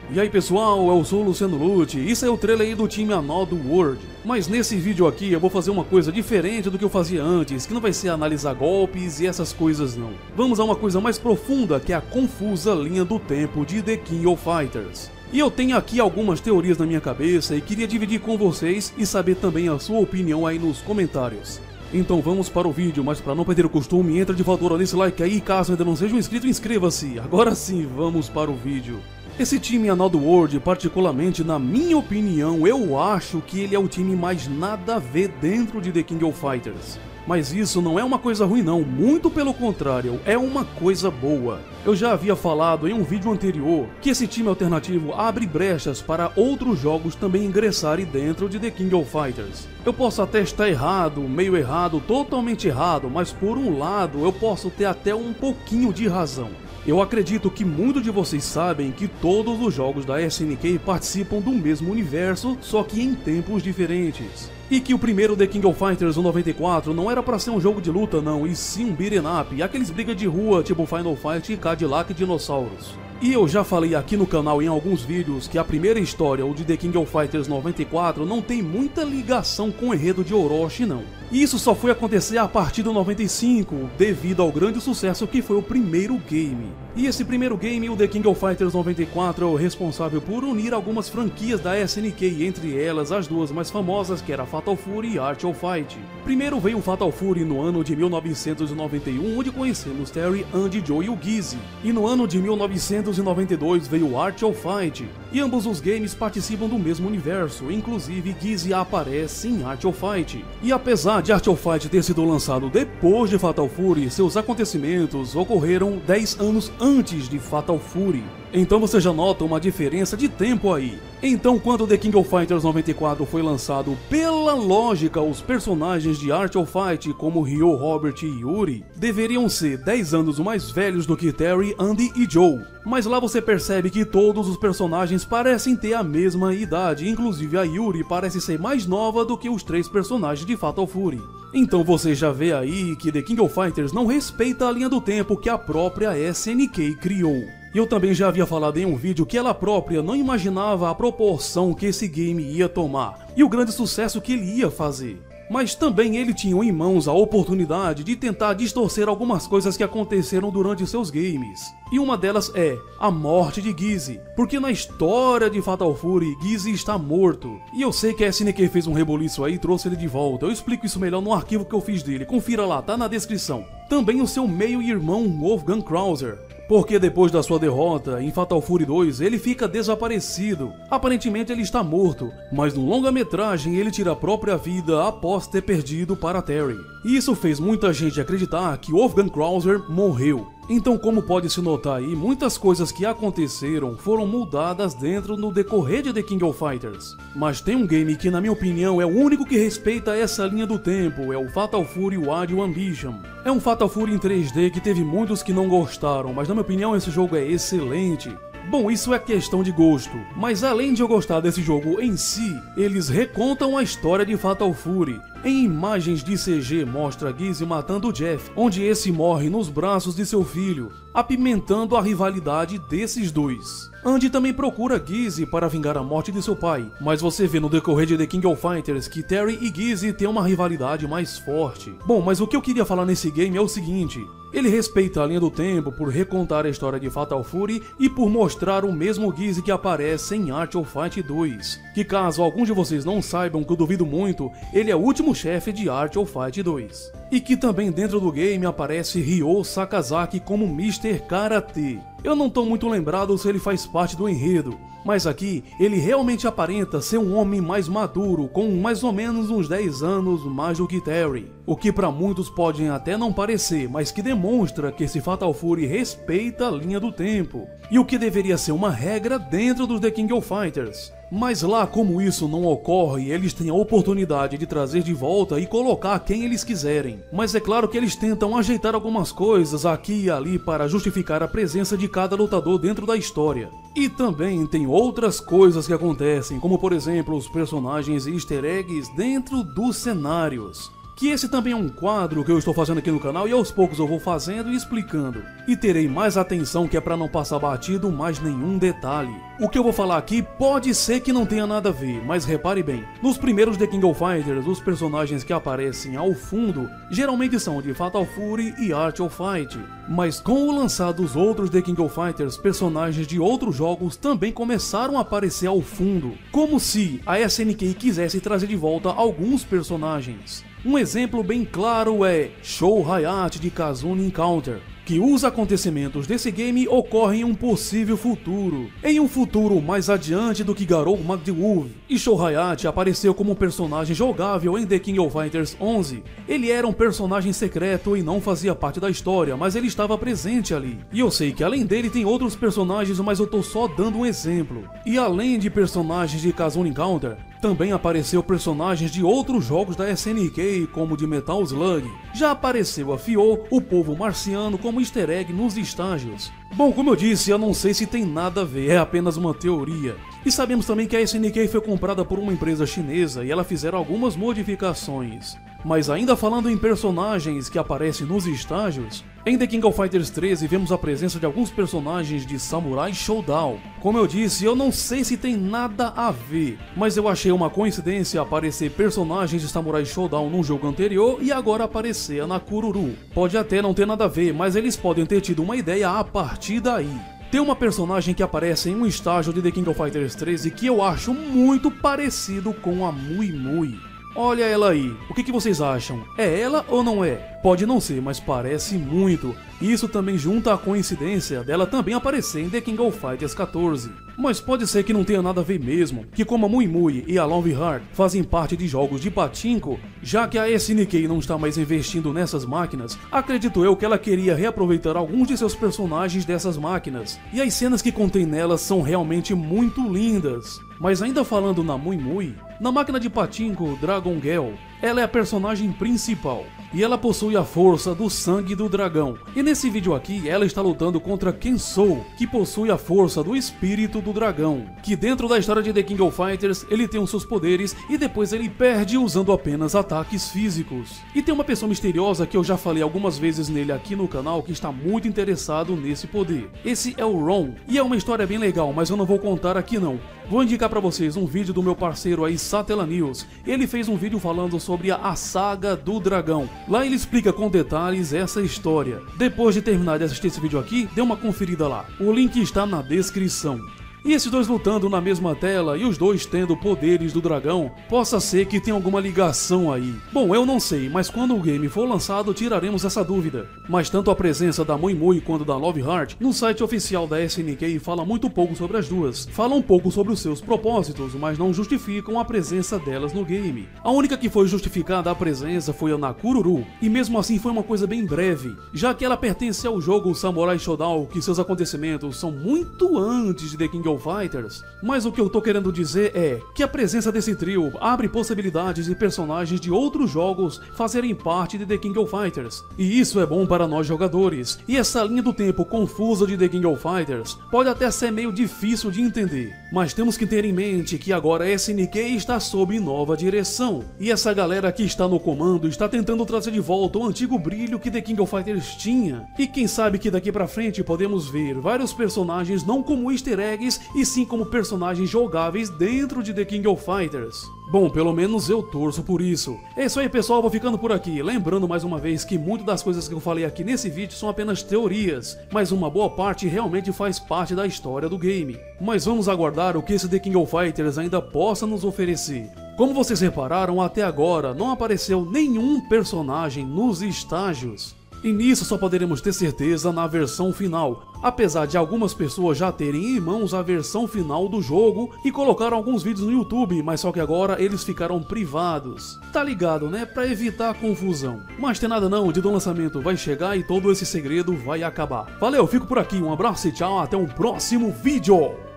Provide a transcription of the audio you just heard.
E aí pessoal, eu sou o Luciano Lute, isso é o trailer aí do time Another World. Mas nesse vídeo aqui eu vou fazer uma coisa diferente do que eu fazia antes, que não vai ser analisar golpes e essas coisas não. Vamos a uma coisa mais profunda, que é a confusa linha do tempo de The King of Fighters. E eu tenho aqui algumas teorias na minha cabeça e queria dividir com vocês e saber também a sua opinião aí nos comentários. Então vamos para o vídeo, mas para não perder o costume, entra de voadora nesse like aí, caso ainda não seja um inscrito, inscreva-se. Agora sim, vamos para o vídeo. Esse time Another World, particularmente na minha opinião, eu acho que ele é o time mais nada a ver dentro de The King of Fighters. Mas isso não é uma coisa ruim não, muito pelo contrário, é uma coisa boa. Eu já havia falado em um vídeo anterior que esse time alternativo abre brechas para outros jogos também ingressarem dentro de The King of Fighters. Eu posso até estar errado, meio errado, totalmente errado, mas por um lado eu posso ter até um pouquinho de razão. Eu acredito que muitos de vocês sabem que todos os jogos da SNK participam do mesmo universo, só que em tempos diferentes. E que o primeiro The King of Fighters, o 94, não era pra ser um jogo de luta não, e sim um beat'em up, aqueles brigas de rua tipo Final Fight e Cadillac Dinossauros. E eu já falei aqui no canal em alguns vídeos que a primeira história, o de The King of Fighters 94, não tem muita ligação com o enredo de Orochi não. E isso só foi acontecer a partir do 95, devido ao grande sucesso que foi o primeiro game. E esse primeiro game, o The King of Fighters 94, é o responsável por unir algumas franquias da SNK, entre elas as duas mais famosas, que era Fatal Fury e Art of Fight. Primeiro veio o Fatal Fury no ano de 1991, onde conhecemos Terry, Andy, Joe e o Gizzy. E no ano de 1992 veio o Art of Fight, e ambos os games participam do mesmo universo, inclusive Gizzy aparece em Art of Fight. E apesar de Art of Fight ter sido lançado depois de Fatal Fury, seus acontecimentos ocorreram 10 anos antes de Fatal Fury. Então você já nota uma diferença de tempo aí. Então quando The King of Fighters 94 foi lançado, pela lógica, os personagens de Art of Fight como Ryo, Robert e Yuri deveriam ser 10 anos mais velhos do que Terry, Andy e Joe. Mas lá você percebe que todos os personagens parecem ter a mesma idade, inclusive a Yuri parece ser mais nova do que os 3 personagens de Fatal Fury. Então você já vê aí que The King of Fighters não respeita a linha do tempo que a própria SNK criou. E eu também já havia falado em um vídeo que ela própria não imaginava a proporção que esse game ia tomar e o grande sucesso que ele ia fazer. Mas também ele tinha em mãos a oportunidade de tentar distorcer algumas coisas que aconteceram durante seus games. E uma delas é a morte de Gizzy, porque na história de Fatal Fury, Gizzy está morto. E eu sei que a SNK fez um reboliço aí e trouxe ele de volta, eu explico isso melhor no arquivo que eu fiz dele, confira lá, tá na descrição. Também o seu meio-irmão Wolfgang Krauser, porque depois da sua derrota em Fatal Fury 2 ele fica desaparecido. Aparentemente ele está morto, mas no longa-metragem ele tira a própria vida após ter perdido para Terry. E isso fez muita gente acreditar que Wolfgang Krauser morreu. Então, como pode se notar aí, muitas coisas que aconteceram foram mudadas dentro no decorrer de The King of Fighters. Mas tem um game que, na minha opinião, é o único que respeita essa linha do tempo, é o Fatal Fury Wild Ambition. É um Fatal Fury em 3D que teve muitos que não gostaram, mas na minha opinião esse jogo é excelente. Bom, isso é questão de gosto, mas além de eu gostar desse jogo em si, eles recontam a história de Fatal Fury. Em imagens de CG mostra Gizzy matando Jeff, onde esse morre nos braços de seu filho, apimentando a rivalidade desses dois. Andy também procura Gizzy para vingar a morte de seu pai, mas você vê no decorrer de The King of Fighters que Terry e Gizzy têm uma rivalidade mais forte. Bom, mas o que eu queria falar nesse game é o seguinte: ele respeita a linha do tempo por recontar a história de Fatal Fury e por mostrar o mesmo Gizzy que aparece em Art of Fight 2, que caso alguns de vocês não saibam, que eu duvido muito, ele é o último chefe de Art of Fight 2. E que também dentro do game aparece Ryo Sakazaki como Mr. Karate. Eu não tô muito lembrado se ele faz parte do enredo, mas aqui ele realmente aparenta ser um homem mais maduro, com mais ou menos uns 10 anos mais do que Terry. O que para muitos podem até não parecer, mas que demonstra que esse Fatal Fury respeita a linha do tempo. E o que deveria ser uma regra dentro dos The King of Fighters. Mas lá, como isso não ocorre, eles têm a oportunidade de trazer de volta e colocar quem eles quiserem. Mas é claro que eles tentam ajeitar algumas coisas aqui e ali para justificar a presença de cada lutador dentro da história. E também tem outras coisas que acontecem, como por exemplo os personagens e easter eggs dentro dos cenários, que esse também é um quadro que eu estou fazendo aqui no canal e aos poucos eu vou fazendo e explicando. E terei mais atenção que é para não passar batido mais nenhum detalhe. O que eu vou falar aqui pode ser que não tenha nada a ver, mas repare bem. Nos primeiros The King of Fighters, os personagens que aparecem ao fundo geralmente são de Fatal Fury e Art of Fight. Mas com o lançar dos outros The King of Fighters, personagens de outros jogos também começaram a aparecer ao fundo. Como se a SNK quisesse trazer de volta alguns personagens. Um exemplo bem claro é Shou Hayate de Kazune Encounter, que os acontecimentos desse game ocorrem em um possível futuro, em um futuro mais adiante do que Garou Magdiwolf, e Shou Hayate apareceu como um personagem jogável em The King of Fighters 11. Ele era um personagem secreto e não fazia parte da história, mas ele estava presente ali. E eu sei que além dele tem outros personagens, mas eu tô só dando um exemplo. E além de personagens de Kazune Encounter, também apareceu personagens de outros jogos da SNK, como de Metal Slug. Já apareceu a Fio, o povo marciano, como easter egg nos estágios. Bom, como eu disse, eu não sei se tem nada a ver, é apenas uma teoria. E sabemos também que a SNK foi comprada por uma empresa chinesa e ela fizeram algumas modificações. Mas ainda falando em personagens que aparecem nos estágios, em The King of Fighters 13 vemos a presença de alguns personagens de Samurai Shodown. Como eu disse, eu não sei se tem nada a ver, mas eu achei uma coincidência aparecer personagens de Samurai Shodown num jogo anterior e agora aparecer na Kururu. Pode até não ter nada a ver, mas eles podem ter tido uma ideia a partir daí. Tem uma personagem que aparece em um estágio de The King of Fighters 13 que eu acho muito parecido com a Mui Mui. Olha ela aí, o que vocês acham? É ela ou não é? Pode não ser, mas parece muito. Isso também junta a coincidência dela também aparecer em The King of Fighters 14. Mas pode ser que não tenha nada a ver mesmo, que como a Mui Mui e a Love Heart fazem parte de jogos de pachinko, já que a SNK não está mais investindo nessas máquinas, acredito eu que ela queria reaproveitar alguns de seus personagens dessas máquinas. E as cenas que contém nelas são realmente muito lindas. Mas ainda falando na Mui Mui, na máquina de pachinko Dragon Girl, ela é a personagem principal, e ela possui a força do sangue do dragão. E nesse vídeo aqui, ela está lutando contra Kensou, que possui a força do espírito do dragão, que dentro da história de The King of Fighters, ele tem os seus poderes e depois ele perde usando apenas ataques físicos. E tem uma pessoa misteriosa que eu já falei algumas vezes nele aqui no canal que está muito interessado nesse poder. Esse é o Ron, e é uma história bem legal, mas eu não vou contar aqui não. Vou indicar pra vocês um vídeo do meu parceiro aí, Satela News. Ele fez um vídeo falando sobre a saga do dragão. Lá ele explica com detalhes essa história. Depois de terminar de assistir esse vídeo aqui, dê uma conferida lá. O link está na descrição. E esses dois lutando na mesma tela e os dois tendo poderes do dragão, possa ser que tenha alguma ligação aí. Bom, eu não sei, mas quando o game for lançado tiraremos essa dúvida. Mas tanto a presença da Mui Mui quanto da Love Heart no site oficial da SNK fala muito pouco sobre as duas. Fala um pouco sobre os seus propósitos, mas não justificam a presença delas no game. A única que foi justificada a presença foi a Nakururu, e mesmo assim foi uma coisa bem breve, já que ela pertence ao jogo Samurai Shodown, que seus acontecimentos são muito antes de The King of Fighters. Mas o que eu tô querendo dizer é que a presença desse trio abre possibilidades de personagens de outros jogos fazerem parte de The King of Fighters, e isso é bom para nós jogadores. E essa linha do tempo confusa de The King of Fighters pode até ser meio difícil de entender, mas temos que ter em mente que agora a SNK está sob nova direção, e essa galera que está no comando está tentando trazer de volta o antigo brilho que The King of Fighters tinha. E quem sabe que daqui pra frente podemos ver vários personagens não como easter eggs, e sim como personagens jogáveis dentro de The King of Fighters. Bom, pelo menos eu torço por isso. É isso aí, pessoal, vou ficando por aqui. Lembrando mais uma vez que muitas das coisas que eu falei aqui nesse vídeo são apenas teorias, mas uma boa parte realmente faz parte da história do game. Mas vamos aguardar o que esse The King of Fighters ainda possa nos oferecer. Como vocês repararam, até agora não apareceu nenhum personagem nos estágios. E nisso só poderemos ter certeza na versão final, apesar de algumas pessoas já terem em mãos a versão final do jogo e colocaram alguns vídeos no YouTube, mas só que agora eles ficaram privados. Tá ligado, né? Pra evitar confusão. Mas tem nada não, o dia do lançamento vai chegar e todo esse segredo vai acabar. Valeu, fico por aqui, um abraço e tchau, até um próximo vídeo!